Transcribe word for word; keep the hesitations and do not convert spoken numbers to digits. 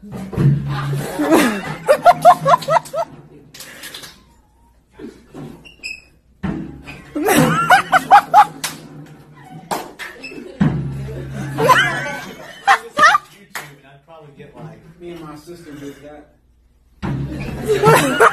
I'd probably get like me and my sister did that.